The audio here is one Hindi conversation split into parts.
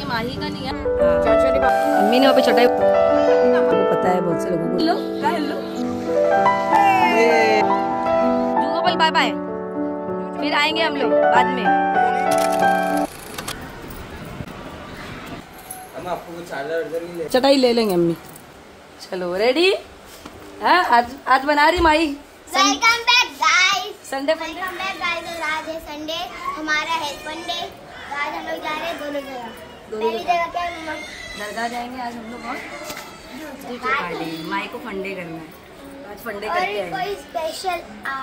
माही का नहीं है। अम्मी ने वहाँ पे चटाई, वो पता है बहुत से लोगों को। हेलो बाय बाय, फिर आएंगे हम लोग बाद में। चटाई ले लेंगे अम्मी। चलो रेडी है। आज बना रही Mahi. Welcome back guys. Sunday welcome back guys. आज है संडे, हमारा है फंडे। आज हम लोग जा रहे हैं दोनों जगह। पहली जगह क्या है मम्मा? दरगाह जाएंगे आज हम लोग। और माई को फंडे करना है, आज फंडे करके आएंगे। कोई स्पेशल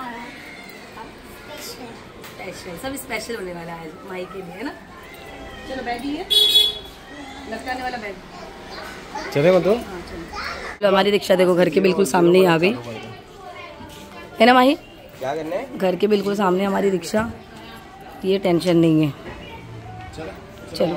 सब स्पेशल होने वाला है आज माई के लिए, है ना। चलो बैग लिए, लटकाने वाला बैग चले मत। चलो हमारी रिक्शा देखो घर के बिल्कुल सामने ही आ गई, है ना माही। क्या करना है? घर के बिल्कुल सामने हमारी रिक्शा, ये टेंशन नहीं है। चलो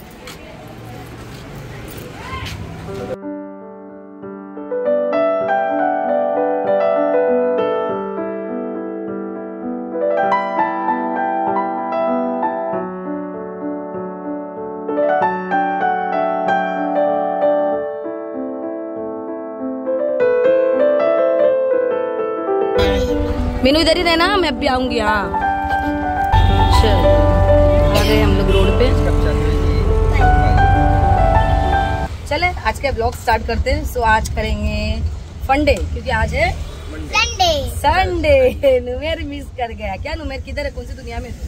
मीनू इधर ही रहना, मैं भी आऊंगी। हाँ चलो आ गए हम लोग रोड पे। चले आज के ब्लॉग स्टार्ट करते हैं। सो आज करेंगे फंडे, क्योंकि आज है संडे। नुमेर मिस कर गया क्या? नुमेर किधर है? कौन सी दुनिया में?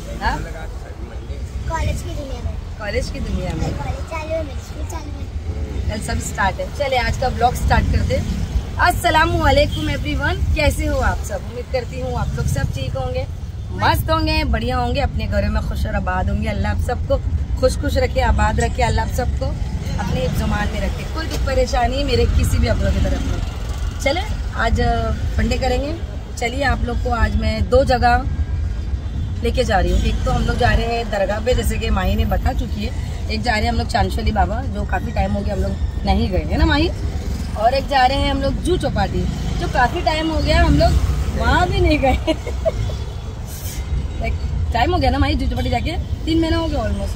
कॉलेज की दुनिया में। कॉलेज की दुनिया में। कॉलेज चालू है, मेरी स्कूल चालू है। कल सब स्टार्ट है। चले आज का ब्लॉग स्टार्ट करते हैं। अस्सलामुअलैकुम एवरीवन, कैसे हो आप सब? उम्मीद करती हूँ आप लोग सब ठीक होंगे, मस्त होंगे, बढ़िया होंगे, अपने घरों में खुश और आबाद होंगे। अल्लाह आप सबको खुश रखे, आबाद रखे। अल्लाह आप सबको अपने ज़ुबान में रखे। कोई दुख परेशानी मेरे किसी भी अपनों की तरफ में। चले आज फंडे करेंगे। चलिए आप लोग को आज मैं 2 जगह लेके जा रही हूँ। एक तो हम लोग जा रहे हैं दरगाह पे, जैसे कि माही ने बता चुकी है। एक जा रहे हैं हम लोग चांदशली बाबा, जो काफ़ी टाइम हो गया हम लोग नहीं गए, है ना माही। और एक जा रहे हैं हम लोग जू चौपाटी, जो काफी टाइम हो गया हम लोग वहाँ भी नहीं गए। टाइम हो गया ना माही जू चौपाटी जाके, 3 महीना हो गया ऑलमोस्ट।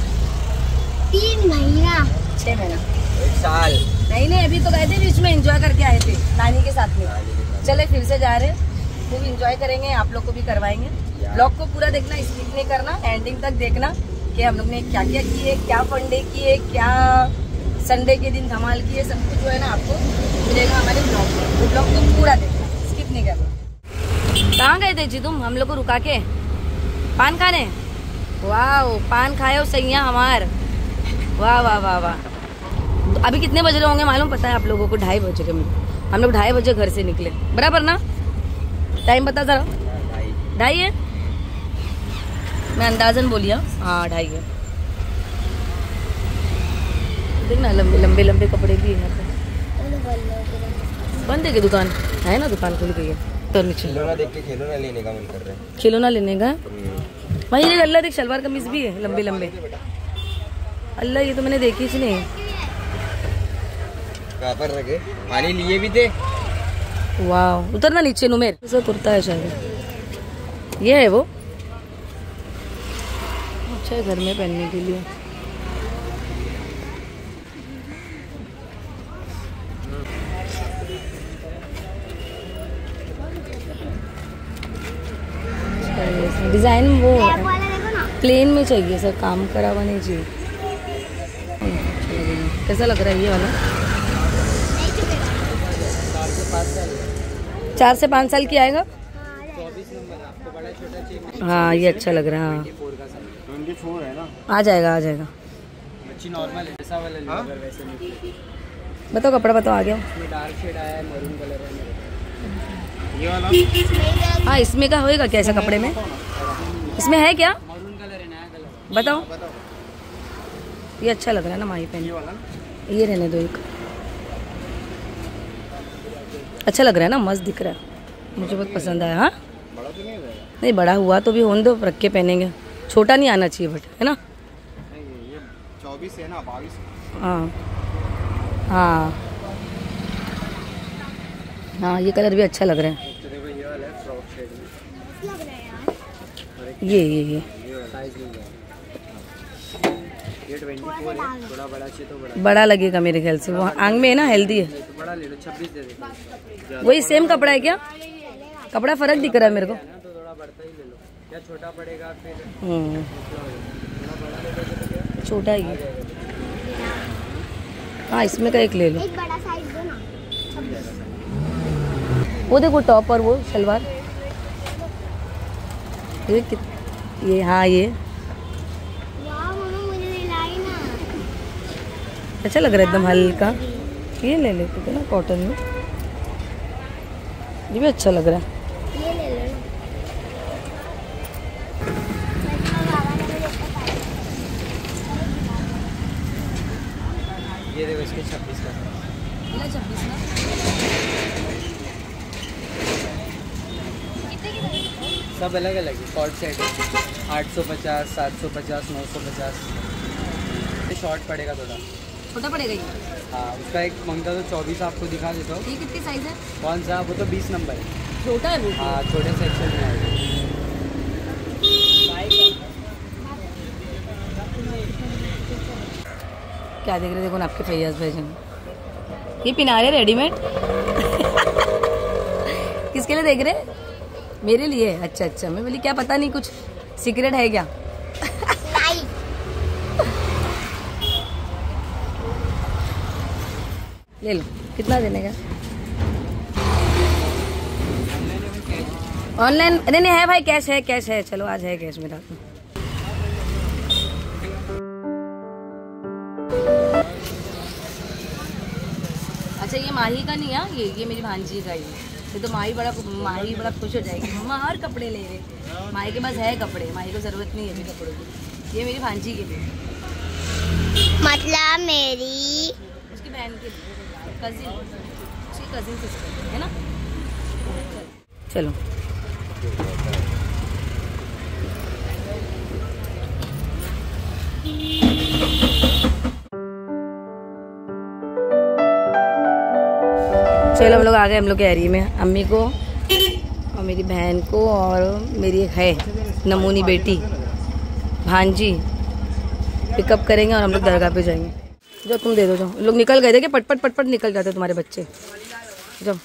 3 महीना 6 महीना 1 साल नहीं, अभी तो गए थे, बीच में एंजॉय करके आए थे नानी के साथ में। चले फिर से जा रहे हैं, खूब एंजॉय करेंगे, आप लोग को भी करवाएंगे। ब्लॉग को पूरा देखना, स्किप नहीं करना, एंडिंग तक देखना कि हम लोग ने क्या क्या किए, क्या फंडे किए, क्या संडे के दिन धमाल किए, सब कुछ जो है ना आपको मिलेगा हमारे ब्लॉग में। वो ब्लॉग को पूरा देखना, स्किप नहीं करना। कहाँ गए थे जी तुम हम लोग को रुका के? पान खाने? वाह, पान खाए हो सैया हमार। वाह वाह वाह वाह। अभी कितने बज रहे होंगे मालूम पता है आप लोगों को? 2:30 बजे के। हम लोग 2:30 बजे घर से निकले, बराबर ना? टाइम बता जरा। 2:30 है? मैं अंदाजन बोलिया। हाँ 2:30 है। देखना लंबे लंबे कपड़े भी हैं। बंद है कि दुकान है ना? दुकान खुल गई है। तो नीचे खिलौना देख के खिलौना लेने का मन कर रहा है। खिलौना लेने का भाई। ये अल्लाह देख, शलवार कमीज भी है लंबे लंबे। अल्लाह ये तो मैंने देखी ही नहीं। कहाँ पर रखे? पानी लिए भी थे। वाह, उतरना नीचे नुमेर। ऐसा कुर्ता है शायद, ये है वो। अच्छा है घर में पहनने के लिए। डिजाइन वो प्लेन में चाहिए सर, काम करा हुआ नहीं चाहिए। कैसा लग रहा है ये वाला? 4 से 5 साल की आएगा। हाँ ये अच्छा लग रहा है। हाँ 24 है ना? आ जाएगा, आ जाएगा। नॉर्मल है ऐसा वाला वैसे नहीं। बताओ कपड़ा बताओ, आ गया। इसमें डार्क शेड आया है, मरून कलर है ये वाला। हाँ इसमें का होएगा क्या ऐसा कपड़े में? इसमें है क्या? मरून कलर है, नया कलर। बताओ। ये अच्छा लग रहा है ना माही पहन। ये रहने दो एक। अच्छा लग रहा है ना, मस्त दिख रहा है, मुझे बहुत पसंद आया। हाँ बड़ा तो नहीं रहेगा? नहीं बड़ा हुआ तो भी होने दो, रख के पहनेंगे। छोटा नहीं आना चाहिए बट, है ना? ये 24 है ना, 22। हाँ हाँ हाँ ये कलर भी अच्छा लग रहा है। देखो ये वाला है फ्रॉक शेड में। लग रहा है यार। ये साइज मिल जाएगा। ये 24 है, थोड़ा बड़ा चाहिए तो बड़ा। बड़ा लगेगा मेरे ख्याल से, वो आंग में है ना, हेल्दी है। तो बड़ा ले लो, 26 दे देते। वही सेम कपड़ा है क्या? कपड़ा फर्क दिख रहा है मेरे को। तो थोड़ा बढ़ता ही ले लो, क्या छोटा पड़ेगा फिर। छोटा ही। हाँ इसमें का एक ले लो। एक बड़ा साइज दो ना। वो देखो टॉप और वो सलवार, ये हाँ ये वाह मम्मा मुझे दिलाई ना। अच्छा लग रहा है एकदम हल्का। ये ले लेते थे ना कॉटन में, ये भी अच्छा लग रहा है। ये ले लो ना। बाबा ने मुझे ये देखो इसके 26 का। 26 ना। सब अलग अलग है। शॉर्ट सेट है 850, 750, 950। ये शॉर्ट पड़ेगा थोड़ा, छोटा पड़ेगा ये। हाँ उसका एक मंगता तो 24 आपको दिखा देता हूँ। ये कितनी साइज है? कौन सा? वो तो 20 नंबर है। छोटा है वो। हाँ छोटे सेक्शन में आएगा। क्या देख रहे देखो ना आपके फैयाज भाईजान, ये पिना रहे रेडीमेड। किसके लिए देख रहे? मेरे लिए। अच्छा अच्छा, मैं बोली क्या पता नहीं कुछ सीक्रेट है क्या। ले लो, कितना देने का? ऑनलाइन नहीं नहीं है भाई, कैश है, कैश है। चलो आज है कैश मेरा तो। अच्छा ये माही का नहीं है, ये मेरी भांजी का ही। ये तो माही बड़ा खुश हो जाएगी, मम्मा और कपड़े ले रहे। माही के पास है कपड़े, माही को जरूरत नहीं है अभी कपड़ों की। ये मेरी भांजी के लिए, मतलब मेरी उसकी बहन के लिए, कजिन, उसकी कजिन सिस्टर है ना। चलो चलो हम लोग आ गए हम लोग के एरिया में। अम्मी को और मेरी बहन को और मेरी एक है नमूनी बेटी भांजी पिकअप करेंगे और हम लोग दरगाह पे जाएंगे। जो तुम दे दो, जो लोग निकल गए थे कि पटपट पटपट निकल जाते तुम्हारे बच्चे। जब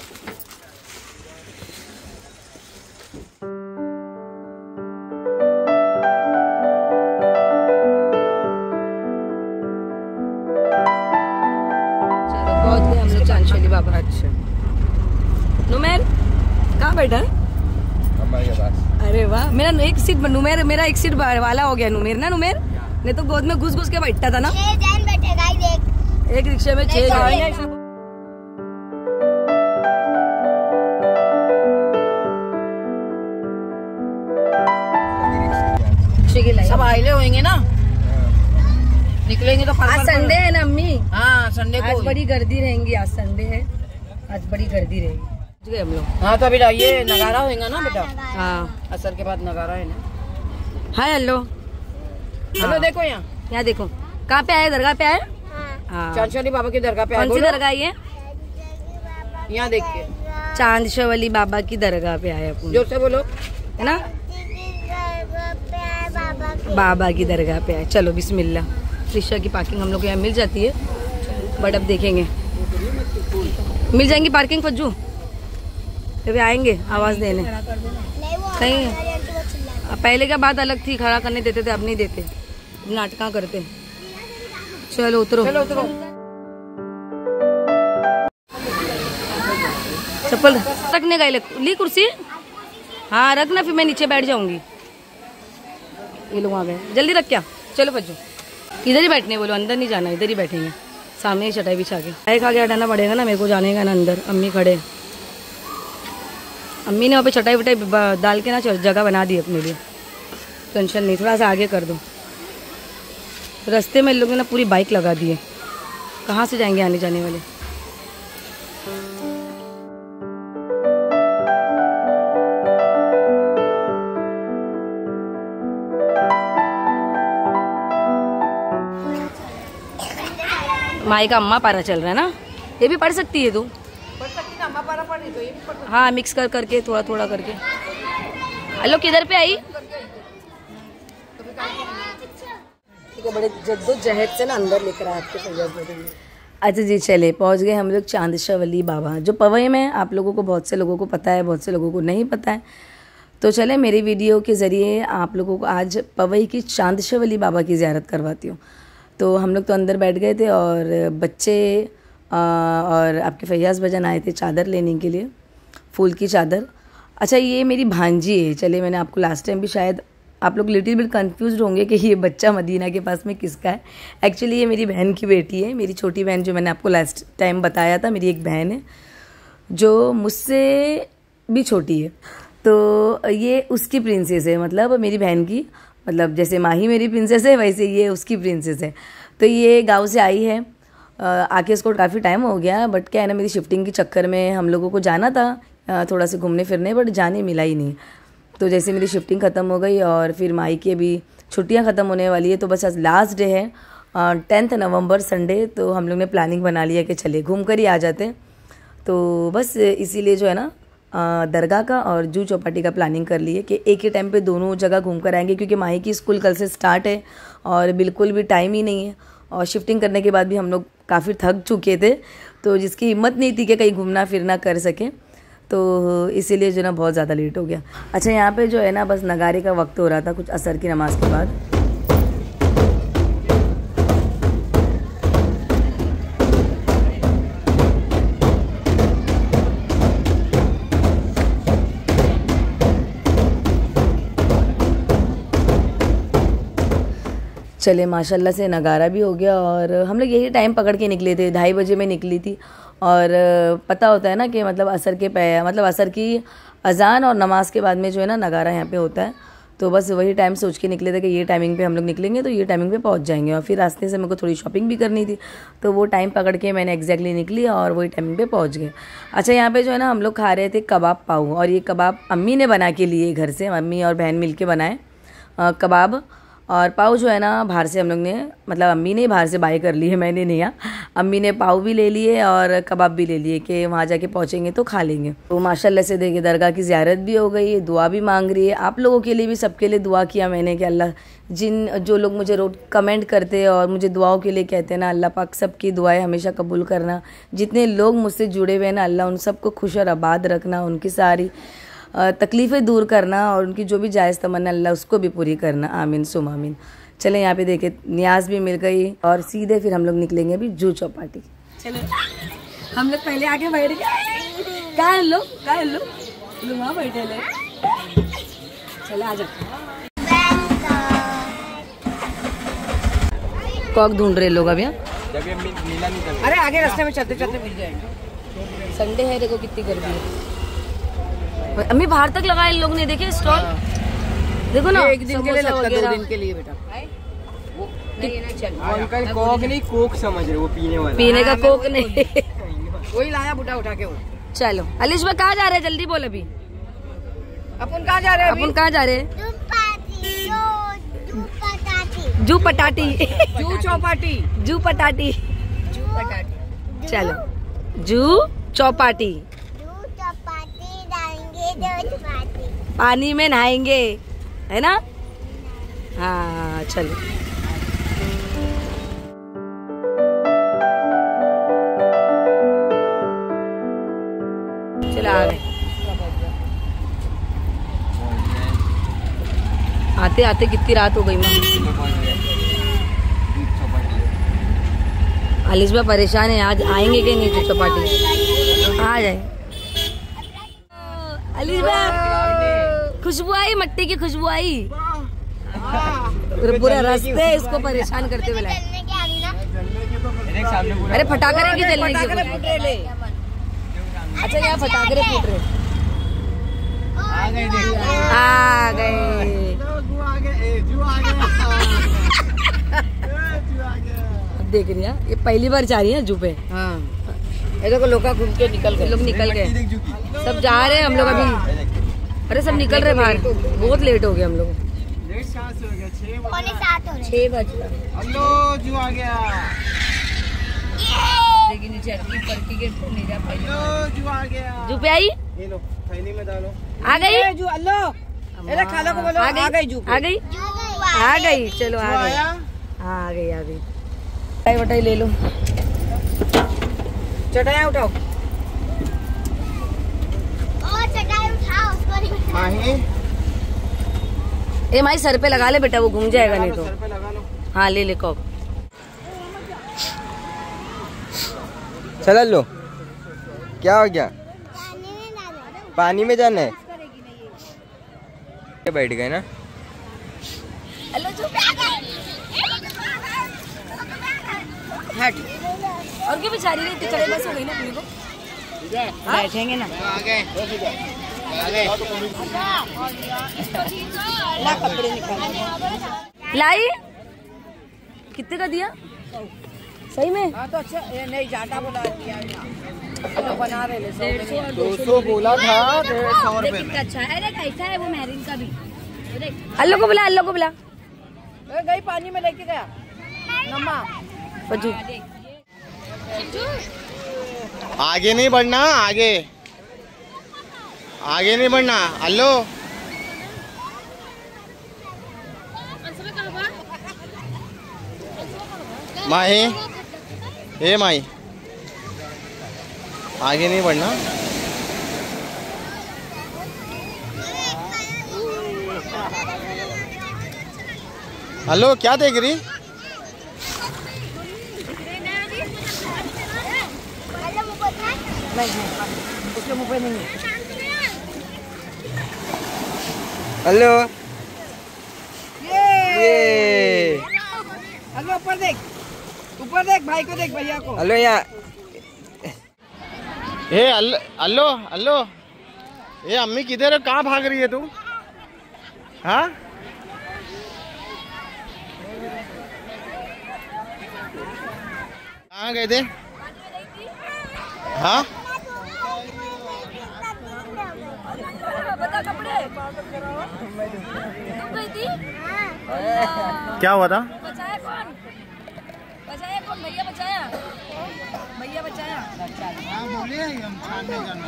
पहुंच गए हम लोग चांदशैली बाबा। अच्छा नुमेर कहाँ बैठा है? अरे वाह, मेरा एक सीट नुमेर, मेरा एक सीट वाला हो गया नुमेर ना। नुमेर नहीं तो गोद में घुस घुस के बैठता था ना। 6 जन बैठेगा एक रिक्शे में 6 जन। सब आइले होंगे ना, निकलेंगे तो आज संडे है ना अम्मी। हाँ संडे को आज बड़ी गर्दी रहेंगी, आज संडे है, आज बड़ी गर्दी रहेगी। गए हम लोग। हाँ तो अभी ये नगारा होएगा ना बेटा। हाँ असर के बाद नगारा है ना। Hi hello. चलो देखो यहाँ देखो, कहाँ पे आए? दरगाह पे आए। हाँ चांदशैली बाबा की दरगाह पे। कौन सी दरगाह ये? यहाँ देख के चांदशैली बाबा की दरगाह पे आए अपन, जोर से बोलो है ना। बाबा की दरगाह पे आए। चलो बिस्मिल्लाह। रिक्शा की पार्किंग हम लोग को यहाँ मिल जाती है, बट अब देखेंगे मिल जाएंगी पार्किंग। फज्जू अभी आएंगे आवाज देने कहीं। पहले क्या बात अलग थी, खड़ा करने देते थे, अब नहीं देते, नाटका करते। चलो उतरो। चप्पल रखने गए ली कुर्सी। हाँ रखना, फिर मैं नीचे बैठ जाऊंगी। ये लोग आ गए, जल्दी रख क्या। चलो बच्चों इधर ही बैठने बोलो, अंदर नहीं जाना, इधर ही बैठेंगे। सामने ही चटाई बिछा के खा के हटाना पड़ेगा ना, मेरे को जाने का ना अंदर। अम्मी खड़े, अम्मी ने वहाँ पे चटाई वटाई डाल के ना जगह बना दी अपने लिए। टेंशन नहीं, थोड़ा सा आगे कर दो। रास्ते में लोगों ने ना पूरी बाइक लगा दी है, कहाँ से जाएंगे आने जाने वाले। माई का अम्मा पारा चल रहा है ना, ये भी पढ़ सकती है तू। पढ़ सकती ना, अम्मा पारा पढ़ी तो ये भी पढ़ सकती। हाँ मिक्स कर करके थोड़ा थोड़ा करके। हेलो किधर पे आई? ठीक है, बड़े जद्दोजहद से ना अंदर लेकर आए आपके फैयाज। अच्छा जी, चले पहुंच गए हम लोग चांदशावली बाबा, जो पवई में। आप लोगों को, बहुत से लोगों को पता है, बहुत से लोगों को नहीं पता है। तो चले मेरी वीडियो के ज़रिए आप लोगों को आज पवई की चांदशावली बाबा की ज़ियारत करवाती हूँ। तो हम लोग तो अंदर बैठ गए थे और बच्चे और आपके फैयाज भजन आए थे चादर लेने के लिए, फूल की चादर। अच्छा, ये मेरी भांजी है। चले, मैंने आपको लास्ट टाइम भी शायद आप लोग लिटिल बिट कंफ्यूज होंगे कि ये बच्चा मदीना के पास में किसका है। एक्चुअली ये मेरी बहन की बेटी है, मेरी छोटी बहन, जो मैंने आपको लास्ट टाइम बताया था। मेरी एक बहन है जो मुझसे भी छोटी है, तो ये उसकी प्रिंसेस है, मतलब मेरी बहन की, मतलब जैसे माही मेरी प्रिंसेस है वैसे ये उसकी प्रिंसेस है। तो ये गाँव से आई है, आके इसको काफ़ी टाइम हो गया, बट क्या है ना, मेरी शिफ्टिंग के चक्कर में हम लोगों को जाना था थोड़ा सा घूमने फिरने, बट जाने मिला ही नहीं। तो जैसे मेरी शिफ्टिंग ख़त्म हो गई और फिर माई की अभी छुट्टियां ख़त्म होने वाली है, तो बस आज लास्ट डे है 10 नवंबर संडे। तो हम लोग ने प्लानिंग बना लिया कि चले घूम कर ही आ जाते। तो बस इसीलिए जो है ना दरगाह का और जू चौपाटी का प्लानिंग कर लिए कि एक ही टाइम पे दोनों जगह घूम कर आएंगे, क्योंकि माही की स्कूल कल से स्टार्ट है और बिल्कुल भी टाइम ही नहीं है। और शिफ्टिंग करने के बाद भी हम लोग काफ़ी थक चुके थे, तो जिसकी हिम्मत नहीं थी कि कहीं घूमना फिरना कर सकें, तो इसीलिए जो ना बहुत ज़्यादा लेट हो गया। अच्छा, यहाँ पे जो है ना बस नगारे का वक्त हो रहा था कुछ असर की नमाज के बाद। चले माशाल्लाह से नगारा भी हो गया और हम लोग यही टाइम पकड़ के निकले थे, 2:30 बजे में निकली थी। और पता होता है ना कि मतलब असर की अजान और नमाज के बाद में जो है ना नगारा यहाँ पे होता है। तो बस वही टाइम सोच के निकले थे कि ये टाइमिंग पे हम लोग निकलेंगे तो ये टाइमिंग पे पहुँच जाएंगे। और फिर रास्ते से मेरे को थोड़ी शॉपिंग भी करनी थी, तो वो टाइम पकड़ के मैंने एग्जैक्टली निकली और वही टाइमिंग पे पहुँच गए। अच्छा, यहाँ पे जो है ना हम लोग खा रहे थे कबाब पाव, और ये कबाब अम्मी ने बना के लिए घर से, अम्मी और बहन मिल के बनाए कबाब। और पाव जो है ना बाहर से हम लोग ने, मतलब अम्मी ने बाहर से बाय कर लिए, मैंने नहीं। अम्मी ने पाव भी ले लिए और कबाब भी ले लिए कि वहाँ जाके पहुँचेंगे तो खा लेंगे। तो माशाल्लाह से देखिए दरगाह की ज़ियारत भी हो गई, दुआ भी मांग रही है। आप लोगों के लिए भी, सबके लिए दुआ किया मैंने कि अल्लाह, जो लोग मुझे रोज कमेंट करते और मुझे दुआओं के लिए कहते हैं ना, अल्लाह पाक सबकी दुआएं हमेशा कबूल करना। जितने लोग मुझसे जुड़े हुए हैं ना, अल्लाह उन सबको खुश और आबाद रखना, उनकी सारी तकलीफ़ें दूर करना और उनकी जो भी जायज़ तमन्ना अल्लाह उसको भी पूरी करना। आमीन सुम आमीन। चले, यहाँ पे देखे न्याज भी मिल गई और सीधे फिर हम लोग निकलेंगे अभी जू चौपाटी। चलो, हम लोग पहले आके बैठ गए। कहाँ है लोग वहाँ बैठे ले। चले आ जाओ। कॉक ढूंढ रहे लोग अभी। अरे आगे रास्ते में चलते चलते मिल जाएंगे। संडे है, देखो कितनी गर्मी है। अम्मी बाहर तक लगाए इन लोग ने, देखे स्टॉल, देखो ना। एक दिन के लिए लगता है, 2 दिन के लिए बेटा। अंकल कोक नहीं, कोक समझ रहे, वो पीने वाला, पीने का कोक नहीं। वही लाया बुढ़ा उठा के वो। चलो अलिश भाई कहाँ जा रहे हैं, जल्दी बोल। अभी अपन कहाँ जा रहे हैं? अपन कहाँ जा रहे हैं? जू पटाटी। जू चौपाटी। जू पटाटी। चलो जू चौपाटी। पानी में नहाएंगे, है ना? हाँ चलो। चलो आ गए। आते आते कितनी रात हो गई। आलिश भाई परेशान है, आज आएंगे कि नहीं जू चौपाटी? आ जाए। आलिश भाई खुशबू आई, मट्टी की खुशबू आई। पूरा रास्ते इसको परेशान करते हुए। अरे फटाखे की जलने की। अच्छा यहाँ फटाखे फूट रहे। आ गए। अब देख रही है, ये पहली बार जा रही है जू पे। हाँ, ऐसे को लोग घूम के निकल गए। लोग निकल गए, सब जा रहे हैं, हम लोग अभी। अरे सब निकल रहे बाहर, बहुत लेट हो गए हम लोग। 6 बज जू आ गया। लेकिन जू पे आई, ये लो थैली में डालो। आ गई जू। अल्लाह, खाला को बोलो, आ गई जू। आ गई, आ गई। चलो आ गई, हाँ आ गई चटाई वटाई ले लो, चटाई उठाओ। चटाई उठाओ उसको नहीं उठाओ। ए माई सर पे लगा ले बेटा, वो घूम जाएगा नहीं तो। सर पे लगा लो। हाँ ले ले कॉक। चल लो, क्या हो गया? पानी में जाना है। बैठ गए ना। हट और क्यों बेचारी रही चढ़े बस हो गई ना अपनी को। बैठेंगे ना ला कपड़े निकाल लाई। कितने का दिया सही में? हाँ तो अच्छा नहीं जाटा बोला दिया तो बना रहे 200 बोला था, 150 रुपए में। अच्छा है। अरे कैसा है वो मैरिन का भी। अल्लो को बुला, अल्लो को बुला। गई पानी में लेके गया नम्मा। आगे नहीं बढ़ना, आगे आगे नहीं बढ़ना। हेलो माही, ए माही, आगे नहीं बढ़ना। हेलो क्या देख रही? उसके मुंह पे नहीं है। हेलो ये हेलो ऊपर देख, ऊपर देख, भाई को देख, भैया को। हेलो यहाँ। ए हेलो हेलो, ये अम्मी किधर है? कहाँ भाग रही है तू? हाँ कहाँ गए थे? हाँ क्या हुआ था? बचाया कौन? बचाया कौन? भैया बचाया, भैया बचाया। बोले हम छान में जाना।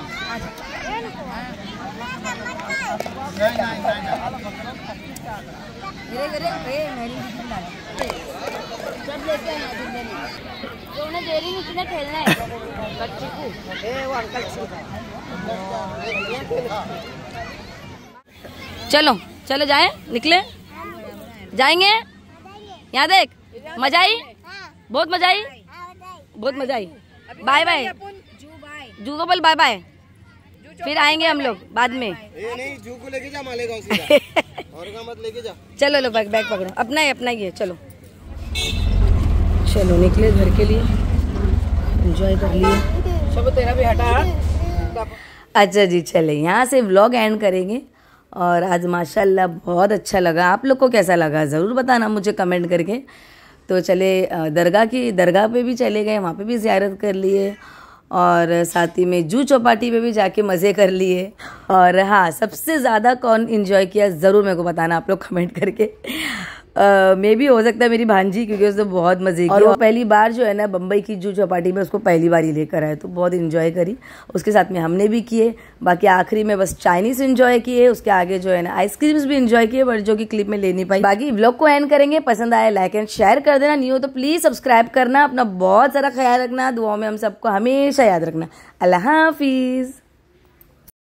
सब लेते हैं जो उन्हें देरी नहीं कितना खेलना है बच्चे को। वो अंकल चलो चलो जाएं, निकले जाएंगे। यहाँ देख, मजा आई, बहुत मजा आई, बहुत मजा आई। बाय बाय, जू को बोल बाय बाय, फिर आएंगे हम लोग बाद में। ये नहीं, जू को लेके जा मालेगांव सीधा। और का मत लेके जा। चलो लो बैग पकड़ो, अपना ही है। चलो चलो निकले घर के लिए, एंजॉय कर लिए। सब तेरा भी हटा। अच्छा जी, चले यहाँ से व्लॉग एंड करेंगे। और आज माशाल्लाह बहुत अच्छा लगा। आप लोग को कैसा लगा ज़रूर बताना मुझे कमेंट करके। तो चले दरगाह पे भी चले गए, वहाँ पे भी ज़ियारत कर लिए और साथ ही में जू चौपाटी पे भी जाके मज़े कर लिए। और हाँ, सबसे ज़्यादा कौन एंजॉय किया ज़रूर मेरे को बताना आप लोग कमेंट करके। मे भी हो सकता है मेरी भांजी, क्योंकि उसने बहुत मज़े किए और वो पहली बार जो है ना बम्बई की जू चौपाटी में उसको पहली बार ही लेकर आए, तो बहुत एंजॉय करी। उसके साथ में हमने भी किए। बाकी आखिरी में बस चाइनीज़ एंजॉय किए, उसके आगे जो है ना आइसक्रीम्स भी एंजॉय किए, बट जो कि क्लिप में ले नहीं पाई। बाकी व्लॉग को एंड करेंगे। पसंद आए लाइक एंड शेयर कर देना, न्यू हो तो प्लीज़ सब्सक्राइब करना। अपना बहुत सारा ख्याल रखना, दुआओं में हम सबको हमेशा याद रखना। अल्लाह हाफिज़।